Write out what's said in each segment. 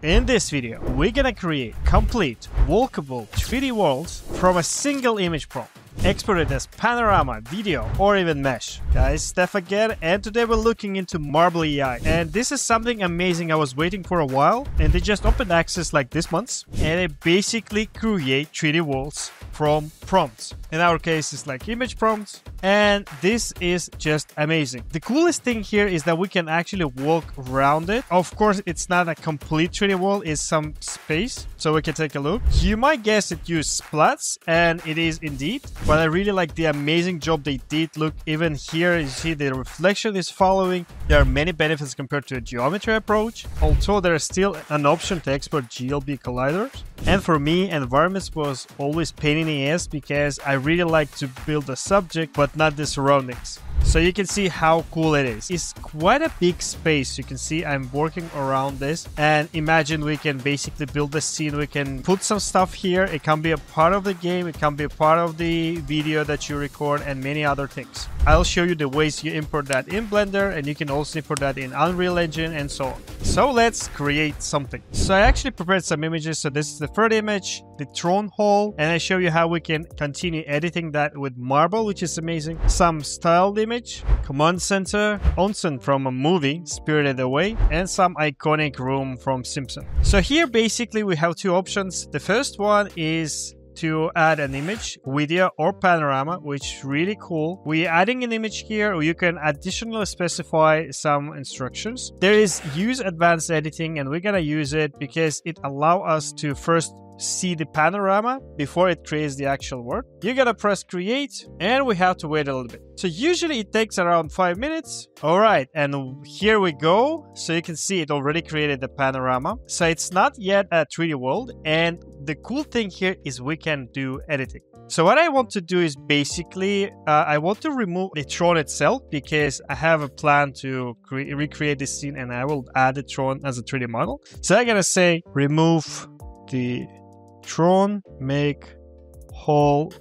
In this video, we're gonna create complete walkable 3D worlds from a single image prompt. Export it as Panorama, video, or even Mesh. Guys, Stefan again, and today we're looking into Marble AI. And this is something amazing I was waiting for a while, and they just opened access like this month. And they basically create 3D worlds from prompts. In our case, it's like image prompts, and this is just amazing. The coolest thing here is that we can actually walk around it. Of course, it's not a complete 3D world, it's some space, so we can take a look. You might guess it uses splats, and it is indeed, but I really like the amazing job they did. Look, even here, you see the reflection is following. There are many benefits compared to a geometry approach, although there is still an option to export GLB colliders. And for me, environments was always pain in the ass because I really like to build a subject, but not the surroundings. So you can see how cool it is. It's quite a big space. You can see I'm working around this, and imagine we can basically build a scene. We can put some stuff here. It can be a part of the game. It can be a part of the video that you record and many other things. I'll show you the ways you import that in Blender, and you can also import that in Unreal Engine and so on. So let's create something. So I actually prepared some images. So this is the third image, the throne hall, and I show you how we can continue editing that with Marble, which is amazing. Some styled image, command center, onsen from a movie, Spirited Away, and some iconic room from Simpson. So here basically we have two options. The first one is to add an image, video, or panorama, which is really cool. We're adding an image here, or you can additionally specify some instructions. There is use advanced editing, and we're gonna use it because it allows us to first see the panorama before it creates the actual word. You're gonna press create, and we have to wait a little bit. So usually it takes around 5 minutes. All right, and here we go. So you can see it already created the panorama. So it's not yet a 3D world, and the cool thing here is we can do editing. So what I want to do is basically, I want to remove the throne itself because I have a plan to recreate this scene, and I will add the throne as a 3D model. So I'm gonna say remove the throne, make hole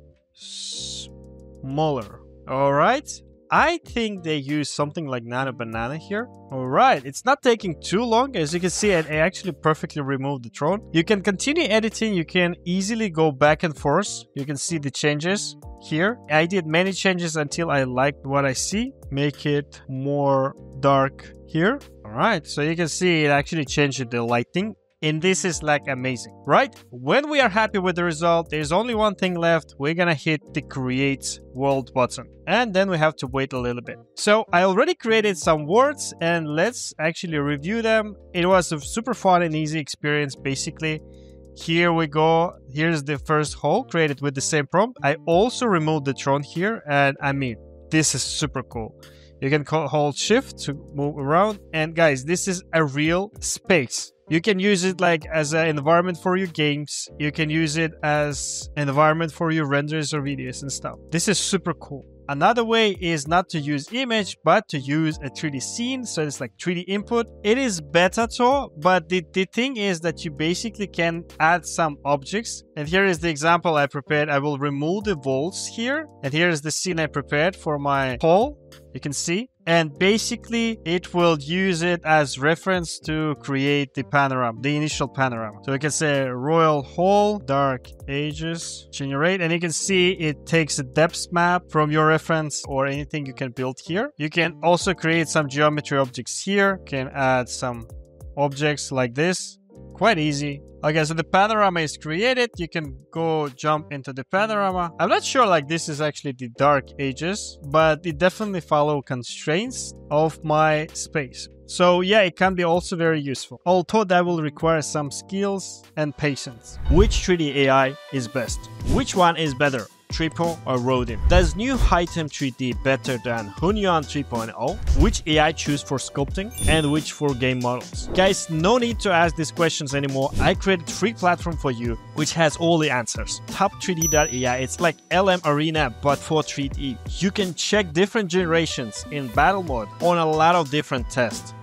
smaller. All right. I think they use something like Nano Banana here. All right, it's not taking too long. As you can see, I actually perfectly removed the throne. You can continue editing. You can easily go back and forth. You can see the changes here. I did many changes until I liked what I see. Make it more dark here. All right, so you can see it actually changed the lighting. And this is like amazing, right? When we are happy with the result, there's only one thing left. We're gonna hit the create world button, and then we have to wait a little bit. So I already created some words, and let's actually review them. It was a super fun and easy experience. Basically, here we go. Here's the first hole created with the same prompt. I also removed the throne here, and I mean, this is super cool. You can hold shift to move around, and guys, this is a real space. You can use it like as an environment for your games. You can use it as an environment for your renders or videos and stuff. This is super cool. Another way is not to use image, but to use a 3D scene. So it's like 3D input. It is beta too, but the thing is that you basically can add some objects. And here is the example I prepared. I will remove the walls here. And here is the scene I prepared for my hall. You can see. And basically, it will use it as reference to create the panorama, the initial panorama. So we can say Royal Hall, Dark Ages, generate, and you can see it takes a depth map from your reference or anything you can build here. You can also create some geometry objects here. You can add some objects like this. Quite easy. Okay, so the panorama is created. You can go jump into the panorama. I'm not sure like this is actually the Dark Ages, but it definitely follow constraints of my space. So yeah, it can be also very useful, although that will require some skills and patience. Which 3D AI is best? Which one is better? Tripo or Rodin? Does new Hightem 3D better than Hunyuan 3.0? Which AI choose for sculpting and which for game models? Guys, no need to ask these questions anymore. I created a free platform for you which has all the answers. Top3D.ai, it's like LM Arena but for 3D. You can check different generations in battle mode on a lot of different tests.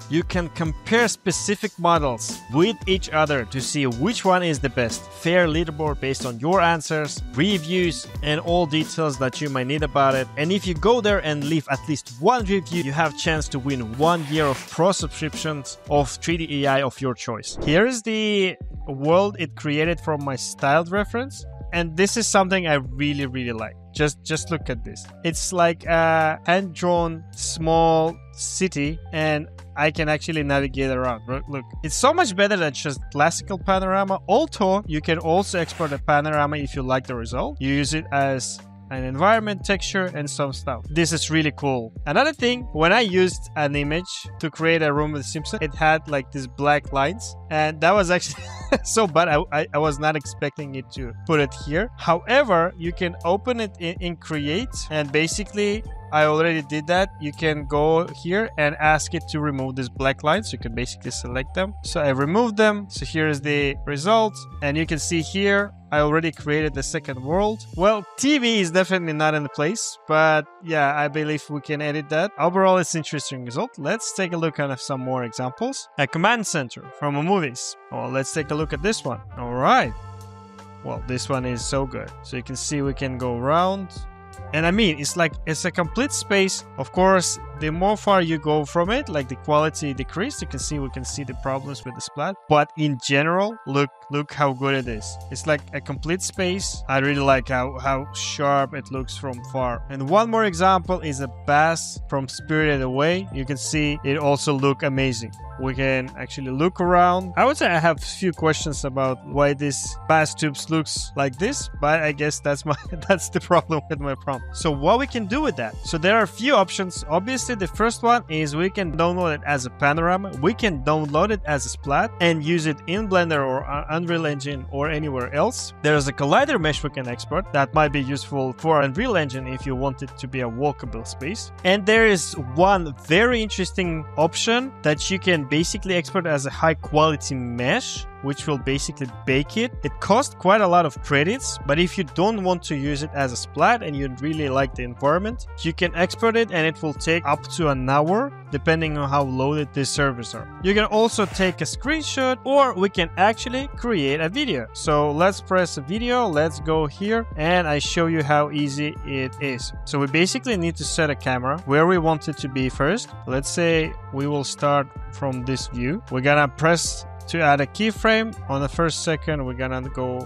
you can compare specific models with each other to see which one is the best. Fair leaderboard based on your answers, reviews, and all details that you might need about it. And if you go there and leave at least one review, you have a chance to win 1 year of pro subscriptions of 3D AI of your choice. Here is the world it created from my styled reference. And this is something I really like. Just look at this. It's like a hand-drawn small city, and I can actually navigate around. Look, it's so much better than just classical panorama. Although you can also export a panorama if you like the result. You use it as an environment, texture, and some stuff. This is really cool. Another thing, when I used an image to create a room with Simpson, it had like these black lines, and that was actually so bad. I was not expecting it to put it here. However, you can open it in Create, and basically I already did that. You can go here and ask it to remove these black lines. You can basically select them. So I removed them. So here is the result, and you can see here I already created the second world. Well, TV is definitely not in the place, but yeah, I believe we can edit that. Overall, it's an interesting result. Let's take a look at some more examples. A command center from a movies. Oh, let's take a look at this one. All right. Well, this one is so good. So you can see we can go around. And I mean, it's a complete space. Of course, the more far you go from it, like the quality decreased. We can see the problems with the splat. But in general, look how good it is. It's like a complete space. I really like how sharp it looks from far. And one more example is a bass from Spirited Away. You can see it also look amazing. We can actually look around. I would say I have a few questions about why this bass tubes looks like this, but I guess that's the problem with my prompt. So what we can do with that? So there are a few options. Obviously, the first one is we can download it as a panorama. We can download it as a splat and use it in Blender or Unreal Engine or anywhere else. There's a collider mesh we can export that might be useful for Unreal Engine if you want it to be a walkable space. And there is one very interesting option that you can basically export as a high quality mesh, which will basically bake it. It costs quite a lot of credits, but if you don't want to use it as a splat and you really like the environment, you can export it and it will take up to an hour depending on how loaded these servers are. You can also take a screenshot, or we can actually create a video. So let's press a video, let's go here, and I show you how easy it is. So we basically need to set a camera where we want it to be first. Let's say we will start from this view. We're gonna press to add a keyframe. On the first second, we're gonna go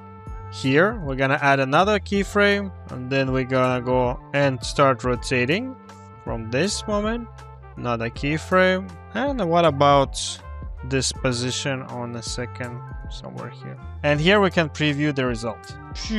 here. We're gonna add another keyframe, and then we're gonna go and start rotating from this moment. Another keyframe. And what about this position on the second, somewhere here? And here we can preview the result.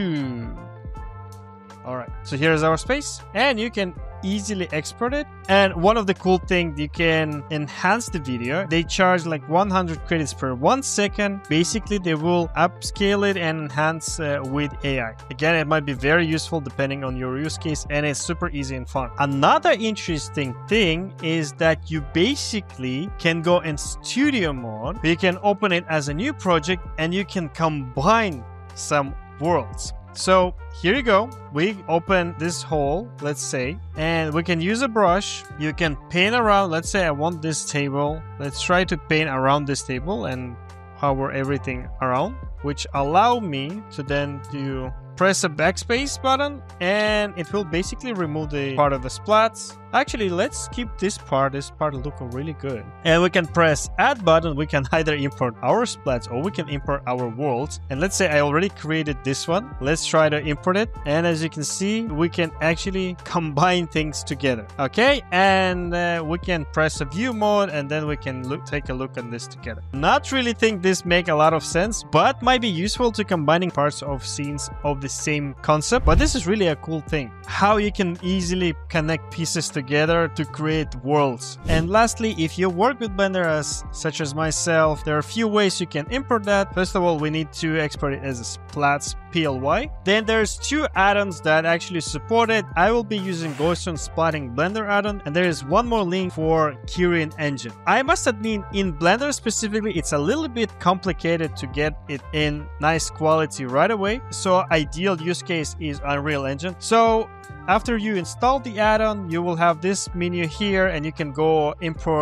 All right, so here's our space, and you can easily export it. And one of the cool things, you can enhance the video. They charge like 100 credits per 1 second. Basically, they will upscale it and enhance with AI. Again, it might be very useful depending on your use case, and it's super easy and fun. Another interesting thing is that you basically can go in studio mode. You can open it as a new project, and you can combine some worlds. So here you go. We open this hole, let's say, and we can use a brush. You can paint around. Let's say I want this table. Let's try to paint around this table and hover everything around, which allow me to then press a backspace button, and it will basically remove the part of the splats. Actually, let's keep this part. This part look really good. And we can press add button. We can either import our splats or we can import our worlds. And let's say I already created this one. Let's try to import it. And as you can see, we can actually combine things together. Okay, and we can press a view mode, and then we can take a look at this together. Not really think this make a lot of sense, but might be useful to combining parts of scenes of the same concept. But this is really a cool thing, how you can easily connect pieces together to create worlds. And lastly, if you work with Blender such as myself, there are a few ways you can import that. First of all, we need to export it as a Splat PLY. Then there's 2 add-ons that actually support it. I will be using Gaussian Splatting Blender add-on, and there is one more link for Gaussian engine. I must admit, in Blender specifically, it's a little bit complicated to get it in nice quality right away. So ideal use case is Unreal Engine. So after you install the add-on, you will have this menu here, and you can go import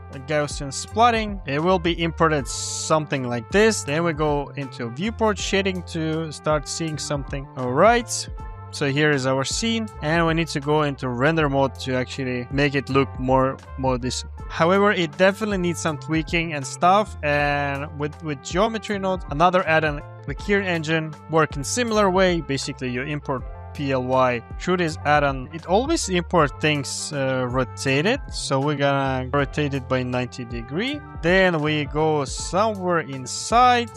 Gaussian Splatting. It will be imported something like this. Then we go into viewport shading to start seeing something. All right. So here is our scene, and we need to go into render mode to actually make it look more decent. However, it definitely needs some tweaking and stuff, and with geometry node, another add-on, the Keyring engine, work in similar way. Basically, you import PLY through this add-on. It always import things rotated, so we're gonna rotate it by 90 degree. Then we go somewhere inside,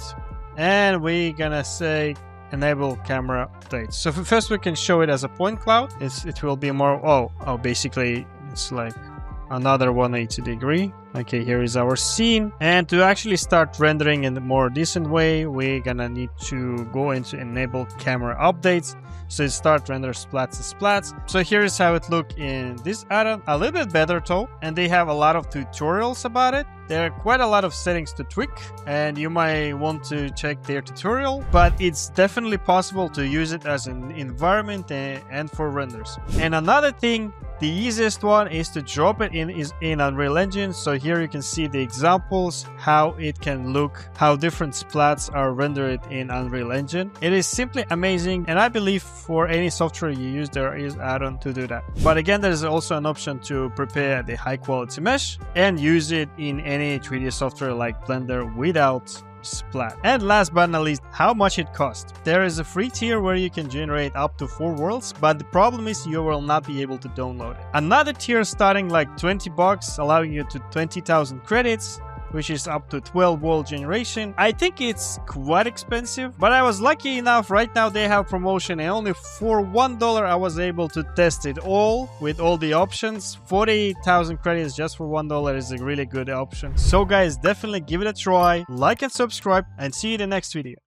and we're gonna say enable camera updates. So first we can show it as a point cloud. It will be more, basically it's like another 180 degree. Okay, here is our scene. And to actually start rendering in a more decent way, we're gonna need to go into enable camera updates. So it start render splats to splats. So here is how it look in this add-on. A little bit better though, and they have a lot of tutorials about it. There are quite a lot of settings to tweak, and you might want to check their tutorial, but it's definitely possible to use it as an environment and for renders. And another thing, the easiest one is to drop it in Unreal Engine. So here you can see the examples, how it can look, how different splats are rendered in Unreal Engine. It is simply amazing, and I believe for any software you use, there is add-on to do that. But again, there is also an option to prepare the high quality mesh and use it in any 3D software like Blender without Splat. And last but not least, how much it costs. There is a free tier where you can generate up to 4 worlds, but the problem is you will not be able to download it. Another tier starting like 20 bucks, allowing you to 20,000 credits, which is up to 12 world generation. I think it's quite expensive, but I was lucky enough. Right now they have promotion, and only for $1 I was able to test it all with all the options. 40,000 credits just for $1 is a really good option. So guys, definitely give it a try, like and subscribe, and see you in the next video.